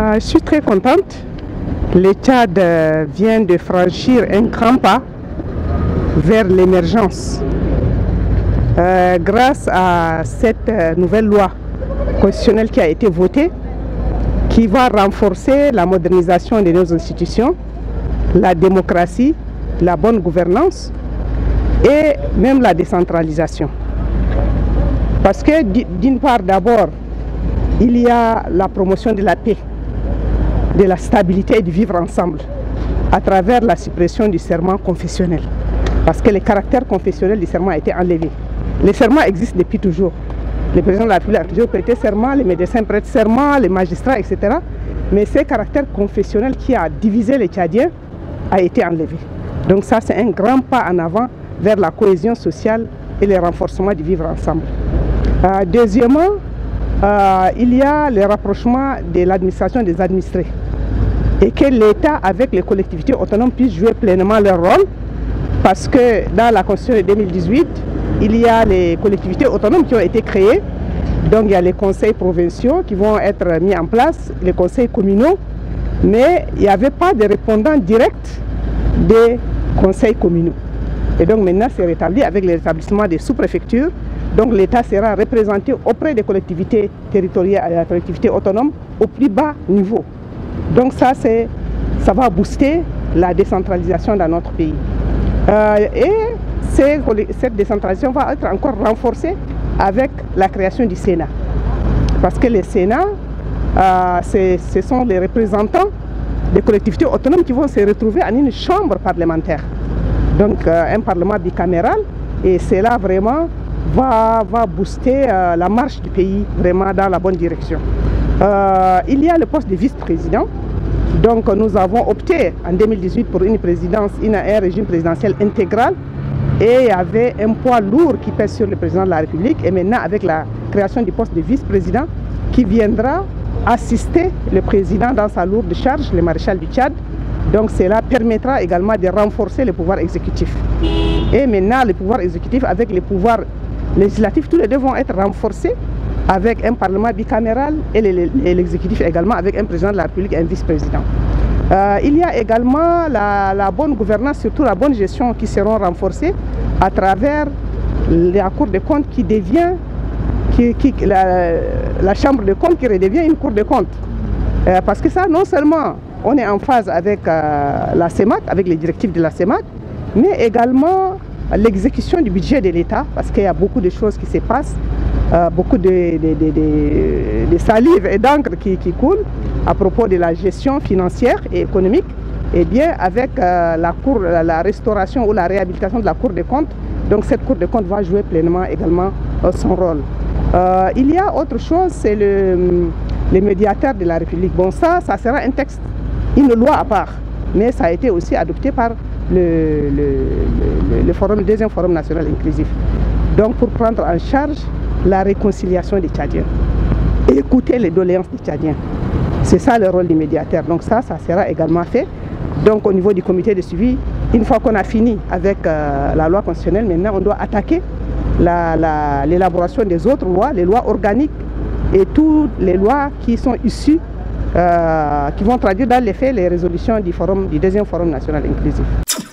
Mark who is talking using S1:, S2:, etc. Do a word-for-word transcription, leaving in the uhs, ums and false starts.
S1: Euh, je suis très contente. Le Tchad vient de franchir un grand pas vers l'émergence. Euh, grâce à cette nouvelle loi constitutionnelle qui a été votée, qui va renforcer la modernisation de nos institutions, la démocratie, la bonne gouvernance et même la décentralisation. Parce que d'une part d'abord, il y a la promotion de la paix, de la stabilité et du vivre ensemble à travers la suppression du serment confessionnel. Parce que le caractère confessionnel du serment a été enlevé. Le serment existe depuis toujours. Le président de la République a toujours prêté serment, les médecins prêtent serment, les magistrats, et cetera. Mais ce caractère confessionnel qui a divisé les Tchadiens a été enlevé. Donc ça, c'est un grand pas en avant vers la cohésion sociale et le renforcement du vivre ensemble. Euh, deuxièmement, euh, il y a le rapprochement de l'administration des administrés et que l'État avec les collectivités autonomes puissent jouer pleinement leur rôle, parce que dans la Constitution de deux mille dix-huit, il y a les collectivités autonomes qui ont été créées. Donc il y a les conseils provinciaux qui vont être mis en place, les conseils communaux, mais il n'y avait pas de répondant direct des conseils communaux. Et donc maintenant c'est rétabli avec l'établissement des sous-préfectures. Donc l'État sera représenté auprès des collectivités territoriales et des collectivités autonomes au plus bas niveau. Donc ça, ça va booster la décentralisation dans notre pays. Euh, et cette décentralisation va être encore renforcée avec la création du Sénat. Parce que le Sénat, euh, ce sont les représentants des collectivités autonomes qui vont se retrouver en une chambre parlementaire. Donc euh, un parlement bicaméral, et cela vraiment va, va booster euh, la marche du pays vraiment dans la bonne direction. Euh, il y a le poste de vice-président. Donc nous avons opté en deux mille dix-huit pour une présidence, une, un régime présidentiel intégral, et il y avait un poids lourd qui pèse sur le président de la République. Et maintenant avec la création du poste de vice-président qui viendra assister le président dans sa lourde charge, le maréchal du Tchad. Donc cela permettra également de renforcer le pouvoir exécutif. Et maintenant le pouvoir exécutif avec les pouvoirs législatifs, tous les deux vont être renforcés avec un parlement bicaméral et l'exécutif également avec un président de la République et un vice-président. Euh, il y a également la, la bonne gouvernance, surtout la bonne gestion qui seront renforcées à travers la Cour des comptes qui devient, qui, qui, la, la Chambre de comptes qui redevient une Cour de comptes. Euh, parce que ça, non seulement on est en phase avec euh, la CEMAC, avec les directives de la CEMAC, mais également l'exécution du budget de l'État, parce qu'il y a beaucoup de choses qui se passent, euh, beaucoup de, de, de, de, de salive et d'encre qui, qui coulent à propos de la gestion financière et économique. Et bien avec euh, la, cour, la, la restauration ou la réhabilitation de la Cour des comptes, donc cette Cour des comptes va jouer pleinement également euh, son rôle. Euh, il y a autre chose, c'est le, le médiateur de la République. Bon, ça, ça sera un texte, une loi à part, mais ça a été aussi adopté par le, le, le, le, forum, le deuxième Forum national inclusif. Donc pour prendre en charge la réconciliation des Tchadiens, écouter les doléances des Tchadiens. C'est ça le rôle du médiateur. Donc ça, ça sera également fait. Donc au niveau du comité de suivi, une fois qu'on a fini avec euh, la loi constitutionnelle, maintenant on doit attaquer l'élaboration des autres lois, les lois organiques et toutes les lois qui sont issues, euh, qui vont traduire dans les faits les résolutions du, forum, du deuxième Forum national inclusif.